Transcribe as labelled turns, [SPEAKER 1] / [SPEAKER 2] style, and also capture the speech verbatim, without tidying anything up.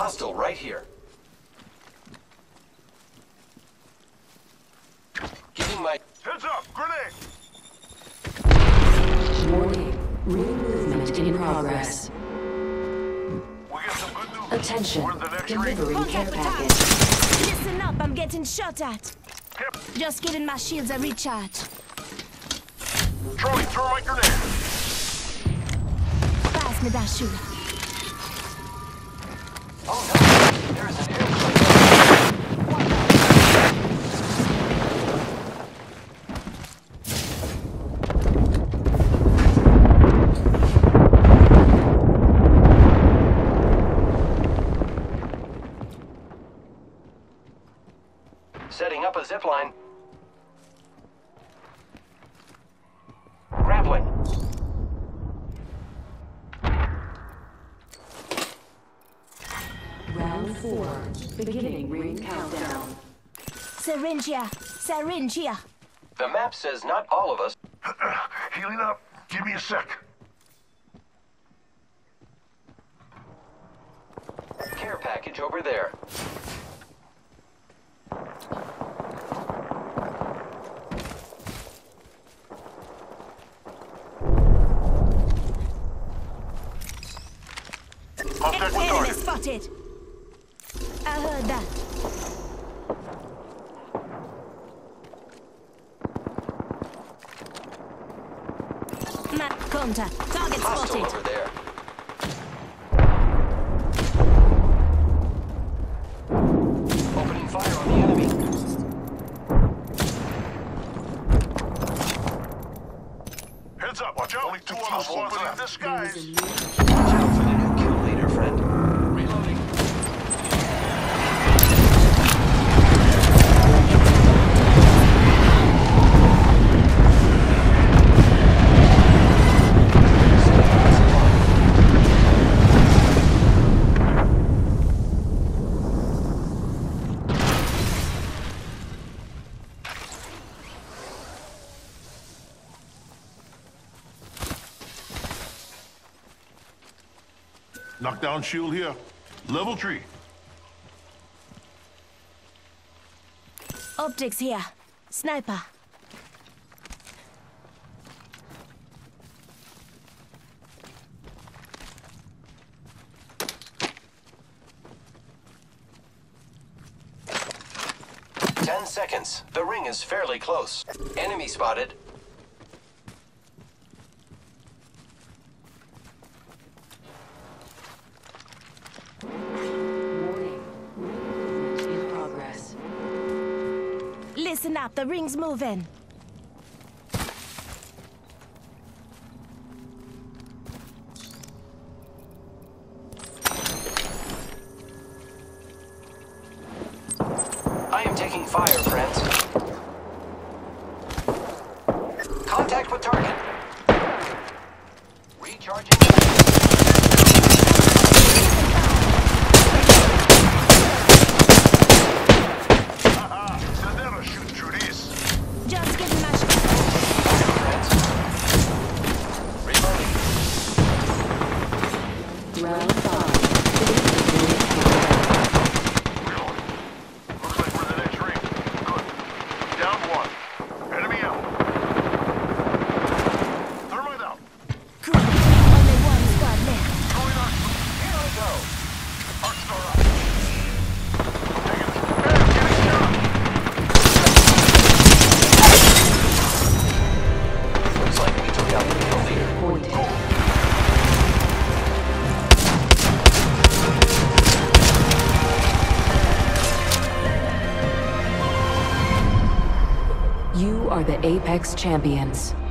[SPEAKER 1] Hostile right here. Giving my...
[SPEAKER 2] Heads up! Grenade!
[SPEAKER 3] Warning. Ring movement in progress.
[SPEAKER 2] We get some good news.
[SPEAKER 3] Attention.
[SPEAKER 2] We're in the next ring.
[SPEAKER 3] Delivering care
[SPEAKER 4] Contact with
[SPEAKER 3] package.
[SPEAKER 4] target. Listen up, I'm getting shot at.
[SPEAKER 2] Yep.
[SPEAKER 4] Just giving my shields a recharge.
[SPEAKER 2] Charlie, throw my grenade.
[SPEAKER 4] Pass me that shooter.
[SPEAKER 1] Oh no! There is an airplane. Setting up a zip line. Grappling.
[SPEAKER 3] Round four. Beginning ring countdown.
[SPEAKER 4] Syringe here. Syringe here.
[SPEAKER 1] The map says not all of us.
[SPEAKER 2] Healing up. Give me a sec.
[SPEAKER 1] Care package over there.
[SPEAKER 2] Contact with
[SPEAKER 4] Enemy
[SPEAKER 2] target.
[SPEAKER 4] spotted. I heard that. Map contact. Target
[SPEAKER 1] Hostile
[SPEAKER 4] spotted.
[SPEAKER 1] over there. Opening fire on the enemy.
[SPEAKER 2] Heads up. Watch out. Only two of us open in disguise.
[SPEAKER 1] Watch out for the new kill leader, friend. Reloading.
[SPEAKER 2] Knockdown shield here. Level three.
[SPEAKER 4] Optics here. Sniper.
[SPEAKER 1] Ten seconds. The ring is fairly close. Enemy spotted.
[SPEAKER 3] Warning. Ring movement in progress.
[SPEAKER 4] Listen up, the ring's moving.
[SPEAKER 1] I am taking fire, friends. Contact with target. Recharging.
[SPEAKER 2] Haha. They'll never shoot through this.
[SPEAKER 4] Just giving my shot.
[SPEAKER 1] Friends. Reloading.
[SPEAKER 3] Round five. Beginning ring countdown.
[SPEAKER 2] Reloading. Looks like we're in the next ring. Good. Down one. Enemy out. Thermite out.
[SPEAKER 4] Cool. Only one squad left.
[SPEAKER 2] Going on.
[SPEAKER 1] Here I go.
[SPEAKER 2] Arc star up. Taking it. Man, getting shot.
[SPEAKER 1] Looks like we took out the kill leader.
[SPEAKER 3] Pointed. You are the Apex Champions.